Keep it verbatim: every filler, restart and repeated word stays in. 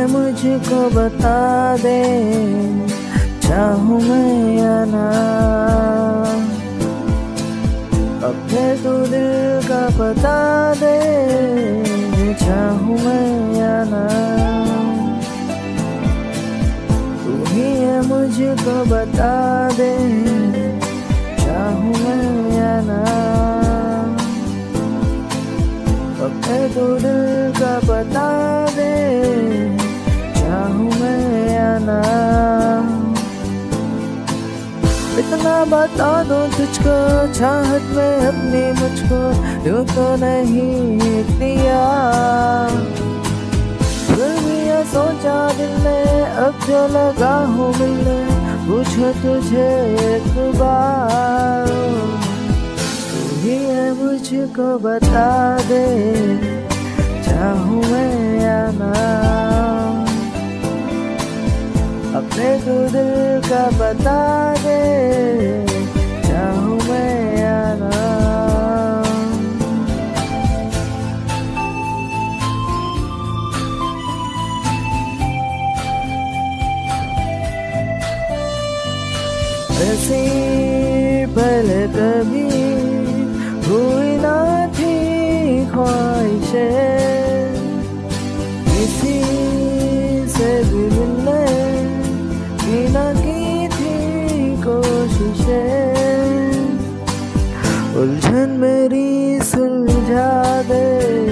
मुझको बता दे, चाहूँ मैं या ना। अपने तू दिल का बता दे, चाहूँ मैं या ना। तू ही है मुझको बता दे, चाहूँ मैं या ना। अपने तू दिल का बता दे, चाहूँ मैं या ना। इतना बता दूं तुझको, चाहत में अपनी मुझको यूं तो नहीं दिया। फिर भी ये सोचा दिल ने, अब जो लगा हूँ मिलने, पूछो तुझे एक बार। तू ही है मुझको बता दे, चाहूँ मैं या ना। अपने तू दिल का बता दे, चाहूँ मैं या ना। ऐसी पहले कभी हुई ना थी ख्वाहिशें, किसी से भी मिलने की ना की थी कोशिशें। उलझन मेरी सुलझा दे,